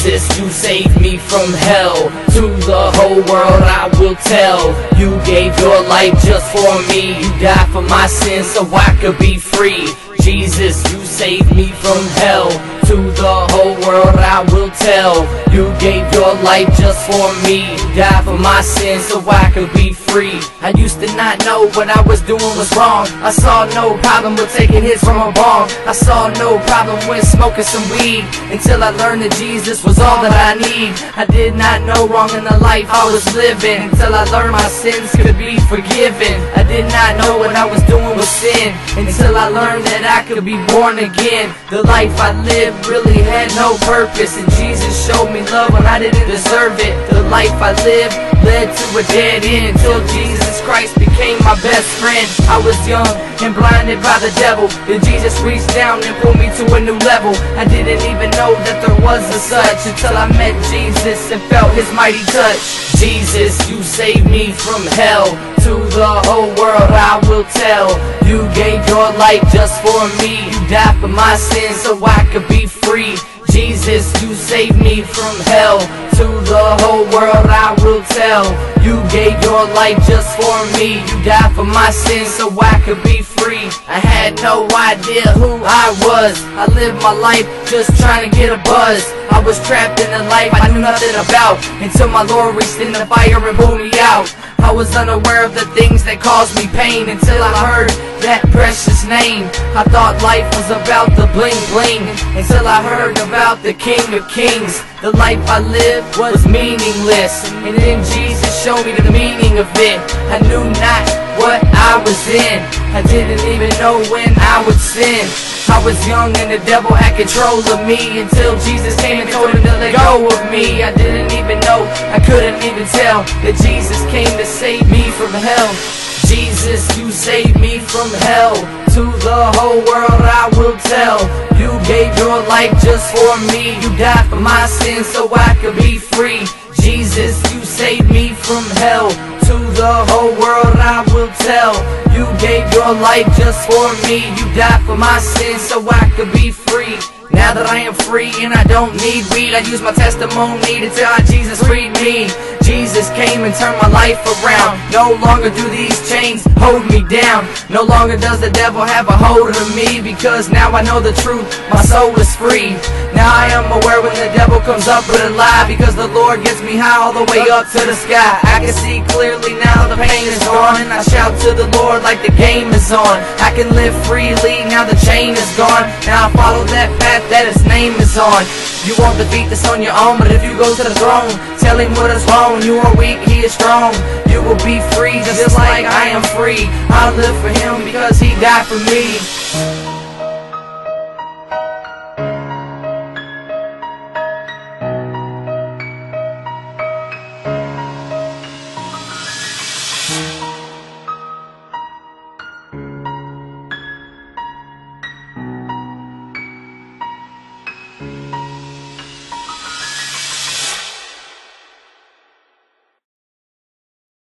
Jesus, you saved me from hell. To the whole world I will tell. You gave your life just for me. You died for my sins so I could be free. Jesus, you saved me from hell. To the whole world I will tell. You gave your life just for me. You died for my sins so I could be free. I used to not know what I was doing was wrong. I saw no problem with taking hits from a bong. I saw no problem with smoking some weed, until I learned that Jesus was all that I need. I did not know wrong in the life I was living, until I learned my sins could be forgiven. I did not know what I was doing was sin, until I learned that I could be born again. The life I lived really had no purpose, and Jesus showed me love when I didn't deserve it. The life I lived led to a dead end, till Jesus Christ became my best friend. I was young and blinded by the devil, then Jesus reached down and pulled me to a new level. I didn't even know that there was a such, until I met Jesus and felt his mighty touch. Jesus, you saved me from hell. To the whole world I will tell. You gave your life just for me. You died for my sins so I could be free. Jesus, you saved me from hell. To the whole world I will tell. You gave your life just for me. You died for my sins so I could be free. I had no idea who I was. I lived my life just trying to get a buzz. I was trapped in a life I knew nothing about, until my Lord reached in the fire and pulled me out. I was unaware of the things that caused me pain, until I heard that precious name. I thought life was about the bling bling, until I heard about the King of Kings. The life I lived was meaningless, and then Jesus showed me the meaning of it. I knew not what I was in. I didn't even know when I would sin. I was young and the devil had control of me, until Jesus came and told him to let go of me. I didn't even know, I couldn't even tell, that Jesus came to save me from hell. Jesus, you saved me from hell. To the whole world I will tell. You gave your life just for me. You died for my sins so I could be free. Jesus, you saved me from hell. To the whole world I will tell. You gave your life just for me. You died for my sins so I could be free. Now that I am free and I don't need weed, I use my testimony to tell how Jesus freed me. Jesus came and turned my life around. No longer do these chains hold me down. No longer does the devil have a hold of me, because now I know the truth, my soul is free. Now I am aware when the devil comes up with a lie, because the Lord gets me high all the way up to the sky. I can see clearly now the pain is gone, and I shout to the Lord like the game is on. I can live freely, now the chain is gone. Now I follow that path that his name is on. You won't defeat this on your own, but if you go to the throne, tell him what is wrong. You are weak, he is strong. You will be free just like I am free. I'll live for him because he died for me.